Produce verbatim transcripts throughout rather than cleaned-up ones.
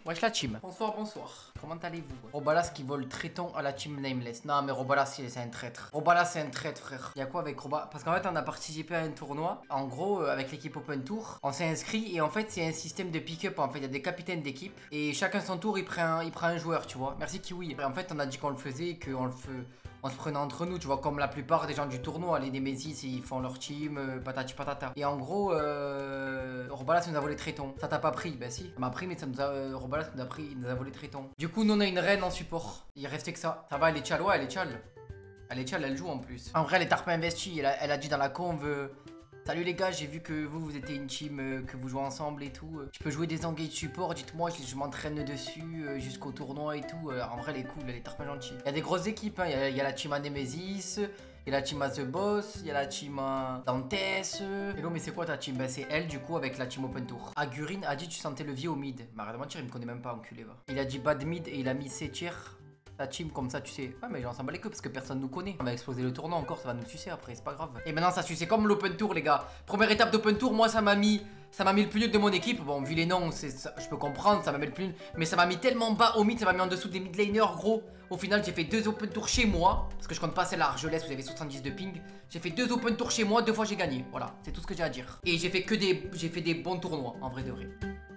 Wesh la team. Bonsoir, bonsoir. Comment allez-vous? Robalas qui vole traiton à la team Nameless. Non mais Robalas c'est un traître. Robalas c'est un traître frère. Y'a quoi avec Robalas? Parce qu'en fait on a participé à un tournoi. En gros euh, avec l'équipe Open Tour. On s'est inscrit et en fait c'est un système de pick-up. En fait il y a des capitaines d'équipe. Et chacun son tour il prend, un, il prend un joueur tu vois. Merci Kiwi. Et en fait on a dit qu'on le faisait et qu'on le fait. On se prenait entre nous, tu vois, comme la plupart des gens du tournoi, les Nemesis, ils font leur team, euh, patati patata. Et en gros, euh, Robalas nous a volé Traiton. Ça t'a pas pris? Bah si, ça m'a pris, mais ça nous a, euh, Robalas nous a pris, il nous a volé Traiton. Du coup, nous on a une reine en support. Il restait que ça. Ça va, elle est chal, ouais, elle est chal. Elle est chal, elle joue en plus. En vrai, elle est tarpin investie, elle a, elle a dit dans la conve. Euh, Salut les gars, j'ai vu que vous, vous étiez une team, euh, que vous jouez ensemble et tout. Je peux jouer des engage support, dites-moi, je, je m'entraîne dessus euh, jusqu'au tournoi et tout. Euh, en vrai, elle est cool, elle est tarpin gentille. Il y a des grosses équipes, hein. Il y a, il y a la team à Nemesis, il y a la team à The Boss, il y a la team à Dantes. Hello, mais c'est quoi ta team? Bah, c'est elle du coup avec la team Open Tour. Agurin a dit tu sentais le vieux au mid. Bah, arrête de mentir, il me connaît même pas, enculé va. Il a dit bad mid et il a mis C tiers. Ta team comme ça tu sais. Ouais mais j'en s'en bat les couilles parce que personne nous connaît. On va exploser le tournoi encore, ça va nous sucer après, c'est pas grave. Et maintenant ça suce, c'est comme l'open tour les gars. Première étape d'open tour, moi ça m'a mis ça m'a mis le plus nul de mon équipe. Bon vu les noms, je peux comprendre, ça m'a mis le plus nul. Mais ça m'a mis tellement bas au mid, ça m'a mis en dessous des mid laners gros. Au final j'ai fait deux open tours chez moi. Parce que je compte pas celle-là, Argelès, vous avez soixante-dix de ping. J'ai fait deux open tours chez moi, deux fois j'ai gagné. Voilà, c'est tout ce que j'ai à dire. Et j'ai fait que des. J'ai fait des bons tournois, en vrai de vrai.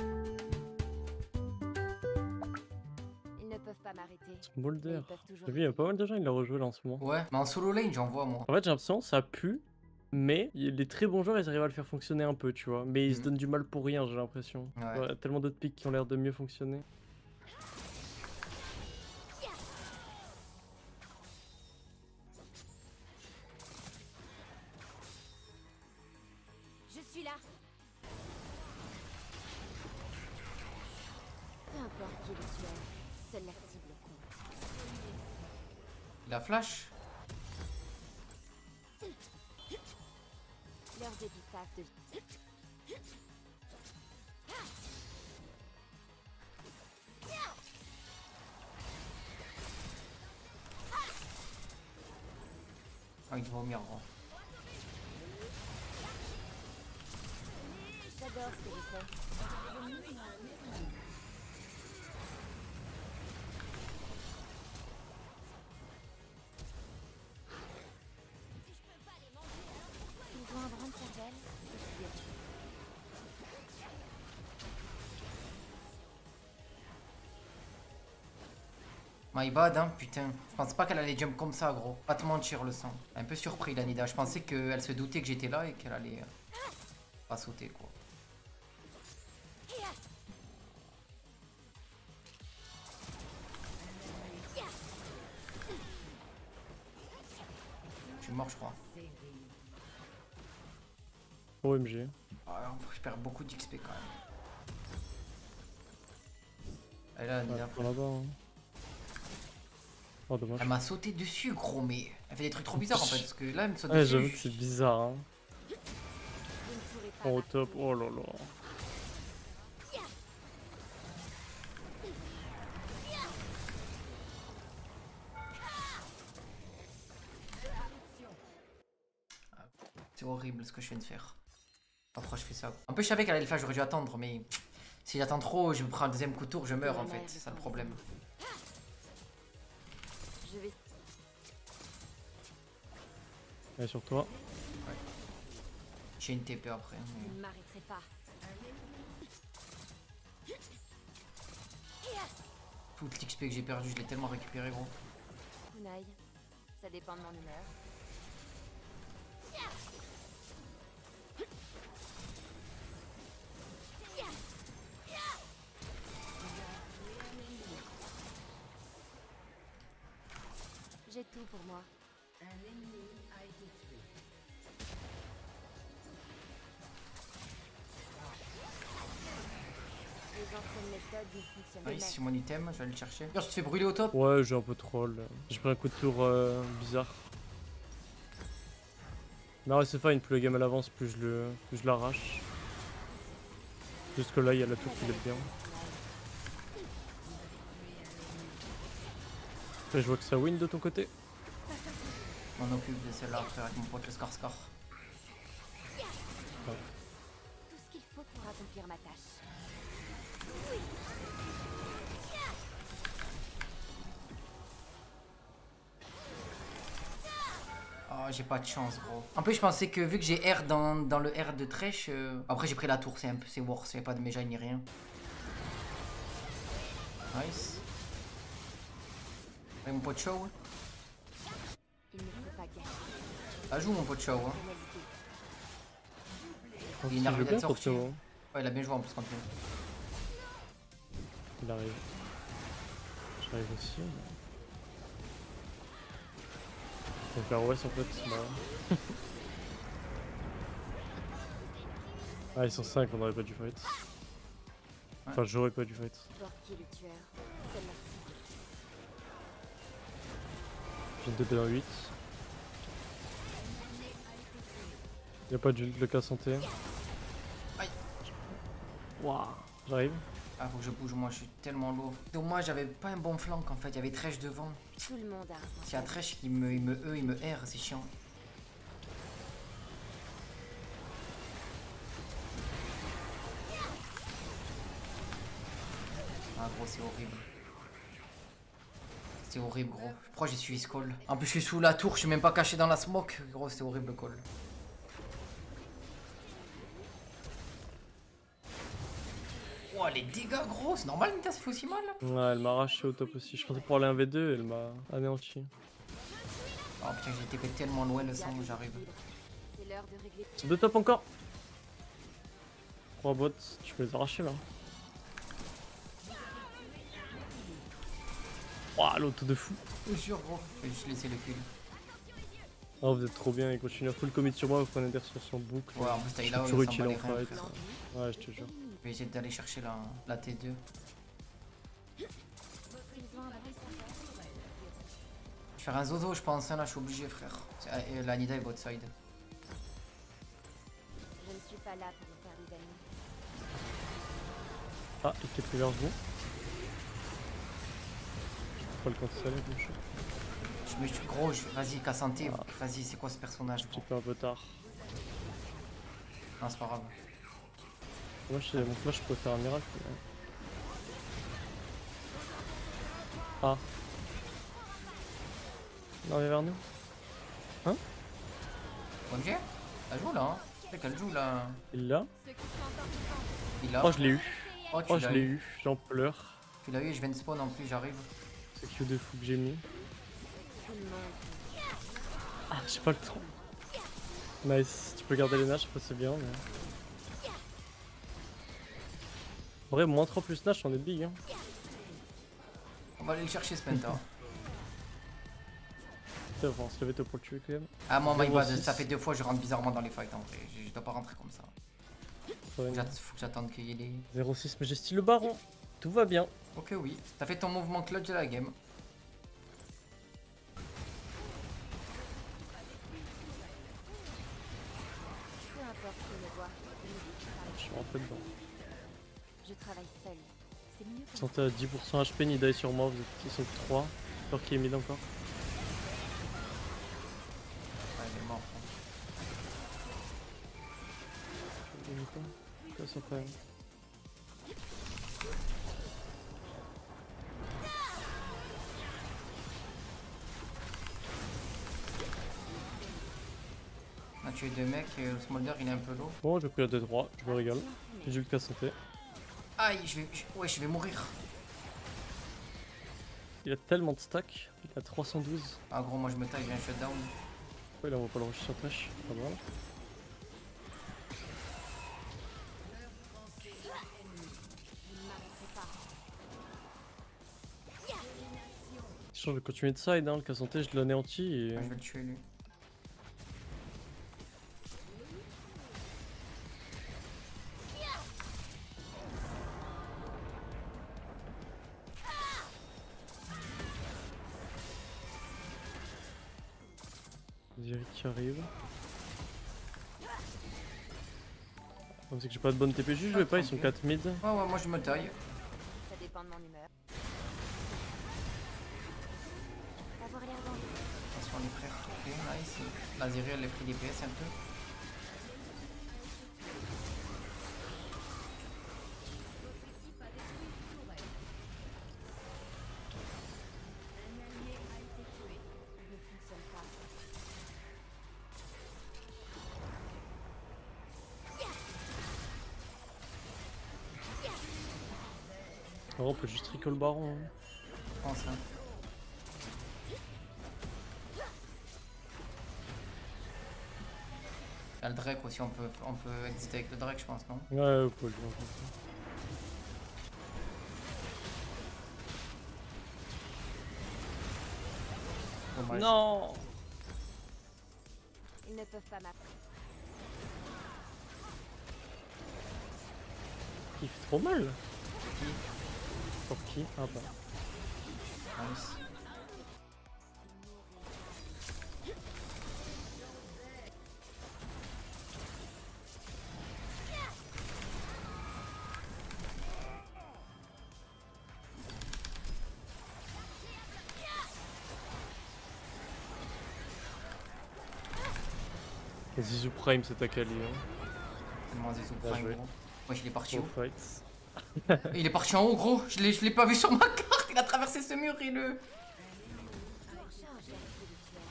Boulder. T'as vu, il y a pas mal de gens, il l'a rejoué là en ce moment. Ouais, mais en solo lane, j'en vois moi. En fait, j'ai l'impression ça pue, mais les très bons joueurs, ils arrivent à le faire fonctionner un peu, tu vois. Mais ils mmh. se donnent du mal pour rien, j'ai l'impression. Ouais. Ouais, tellement d'autres pics qui ont l'air de mieux fonctionner. Je suis là. Peu importe qui est le tueur, seule la cible compte. La flash. Leurs épitaphes de... Ah, il va vomir. Hein. J'adore ce que je fais. Ils ont un brin de cervelle. My bad, hein, putain. Je pense pas qu'elle allait jump comme ça, gros. Pas te mentir, le sang. Un peu surpris, la Nida. Je pensais qu'elle se doutait que j'étais là et qu'elle allait euh, pas sauter, quoi. Je suis mort, je crois. O M G. Ah, je perds beaucoup d'X P quand même. Elle est là, Nida. Ouais, là-bas, hein. Oh, dommage. Elle m'a sauté dessus, gros, mais elle fait des trucs trop bizarres en fait. Parce que là, elle me saute ouais, dessus. J'avoue que c'est bizarre, hein. Oh, au top, oh là là. C'est horrible ce que je viens de faire. Pourquoi je fais ça? Un peu je savais qu'elle allait le faire, j'aurais dû attendre, mais si j'attends trop, je me prends un deuxième coup de tour, je meurs en fait, c'est ça le problème. Je vais... Elle est sur toi. Ouais. J'ai une T P après. Mais... Je ne m'arrêterai pas. Tout l'X P que j'ai perdu, je l'ai tellement récupéré, gros. Kunai, ça dépend de mon humeur. J'ai tout pour moi. Un ennemi a été tué. Les anciennes méthodes ne fonctionnent pas. Ah, ici mon item, je vais aller le chercher. D'ailleurs, tu te fais brûler au top? Ouais, j'ai un peu troll. J'ai pris un coup de tour euh, bizarre. Mais ouais, c'est fine, plus la game elle avance, plus je le, plus je l'arrache. Jusque là, il y a la tour qui l'aide bien. Après, je vois que ça win de ton côté. Je m'en occupe de celle-là, frère, avec mon pote le Scar Scar. Ouais. Tout ce qu'il faut pour accomplir ma tâche. Oui. j'ai pas de chance, gros. En plus, je pensais que vu que j'ai R dans, dans le R de Thresh... Euh... Après, j'ai pris la tour, c'est un peu... C'est worse, il n'y a pas de méja ni rien. Nice. Et mon pote show. Il ne faut pas gagner. Ah, joue mon pote show. Hein. Oh, Il est si, énervé je veux bien d'être sorti. contre moi. Ouais, il a bien joué en plus contre nous. Il arrive. J'arrive aussi. Mais... Donc la Rouesse en fait, c'est marrant. Ah, ils sont cinq, on aurait pas dû fight. Enfin, j'aurais pas dû fight. Voir qui est le tueur. C'est la cible. J'ai deux P dans huit. Y'a pas d'ult, le cas santé. Aïe. Waouh, j'arrive. Ah, faut que je bouge, moi, je suis tellement lourd. Dommage, j'avais pas un bon flank en fait, il y avait Thresh devant. Tout le monde a un S'il y a Thresh qui me, il me E, il me R, c'est chiant. Ah gros, c'est horrible. C'est horrible, gros. Pourquoi j'ai suivi ce call? En plus, je suis sous la tour, je suis même pas caché dans la smoke. Gros, c'est horrible le call. Oh, les dégâts, gros, c'est normal, Nita, ça fait aussi mal. Ouais, elle m'a arraché au top aussi. Je pensais pour aller un V deux, elle m'a anéanti. Oh putain, j'ai été tellement loin le sang où j'arrive. C'est l'heure de régler. C'est deux top encore. Trois bots, tu peux les arracher là. Waouh, l'auto de fou. Je te jure, gros. Je vais juste laisser le kill. Oh, vous êtes trop bien, il continue à full commit sur moi, vous prenez des ressources en boucle. Ouais, en plus, t'as Je là, suis on toujours s'en bat utile les en reins, fight. frère. Ouais, je te jure. Je vais essayer d'aller chercher la, la T deux. Ils ont un bon serveur. Je vais faire un zozo, je pense, hein, là, je suis obligé, frère. Euh, La Nida est bot side. Je ne suis pas là pour me faire des amis. Ah, il était pris vers vous. Pas le cancel, bien sûr. Je me suis gros, je... vas-y, Cassante, vas-y, c'est quoi ce personnage, Un gros? petit peu un peu tard. Non, c'est pas grave. Moi, je sais, mon flash, je peux faire un miracle. Mais... Ah. Non, mais vers nous. Hein? O M G? Elle joue là, hein? C'est qu'elle joue là. Il l'a. Il a. Oh, je l'ai eu. Oh, tu Oh, je l'as l'ai eu. eu. J'en pleure. Tu l'as eu et je viens de spawn en plus, j'arrive. C'est Q de fou que j'ai mis. Tout le monde. Ah, j'ai pas le temps. Nice. Tu peux garder les nash, après c'est bien. Mais... En vrai, moins trois plus nash, on est big. Hein. On va aller le chercher ce penta. Putain, on va se lever tôt pour le tuer quand même. Ah, moi, my zéro bad, six. ça fait deux fois que je rentre bizarrement dans les fights en vrai. Je, je dois pas rentrer comme ça. Faut Ouais, que j'att- faut que j'attende qu'il y ait les. zéro six, mais j'ai style le baron. Tout va bien. Ok, oui. T'as fait ton mouvement clutch de la game. Peu importe qui me voit. Je suis rentré dedans. Je travaille seul. C'est mieux que Santé à dix pour cent H P, ni die sur moi, vous êtes ils sont que trois. Peur qu'il est mid encore. Ouais, il est mort. Je vais quoi Quoi ça fait On a tué deux mecs et le Smolder il est un peu low. Bon, j'ai pris la deux trois, je me régale. J'ai eu le cas santé. Aïe, je vais. je- Ouais, je vais mourir. Il a tellement de stack, il a trois cent douze. Ah, gros, moi je me taille, j'ai un shutdown. Pourquoi il envoie pas le rush sur Thresh? Pas mal. Je vais continuer de side, hein. Le cas santé, je l'anéantis et. Ah, je vais le tuer lui. Ziri qui arrive. Comme c'est que j'ai pas de bonne T P, juste je vais pas, ils sont quatre mid. Ouais, ouais, moi je me taille. ça dépend de mon humeur. Avoir l'air d'en Attention les frères. Ok, nice. La Zeri elle a pris des P S un peu. ne fonctionne pas. on peut juste trickle le baron. Hein. Je pense, hein. Il y a le Drake aussi, on peut, on peut exister avec le Drake, je pense, non? Ouais, vous pouvez le jouer. Dommage. Non. Ils ne peuvent pas m'apprendre. Il fait trop mal. Pour qui? Ah bah. Nice. Zizou Prime c'est à Kali. Hein. Tellement Zizou Bien Prime, joué. gros. Wesh, il est parti Go où? fights. Il est parti en haut, gros. Je l'ai je l'ai pas vu sur ma carte. Il a traversé ce mur et le. Charge avec le tueur.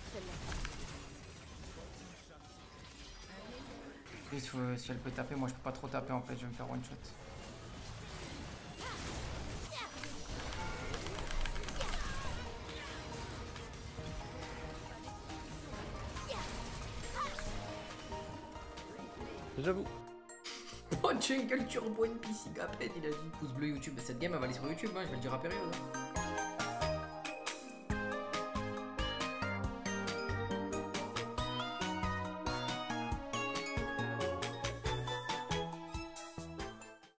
Seul la Si, faut- si elle peut taper, moi je peux pas trop taper en fait. Je vais me faire one shot. J'avoue. Oh, Jungle Turbo N P C Gaped, il a dit. Pouce bleu YouTube. Cette game elle va aller sur YouTube, hein, je vais le dire à période. Hein.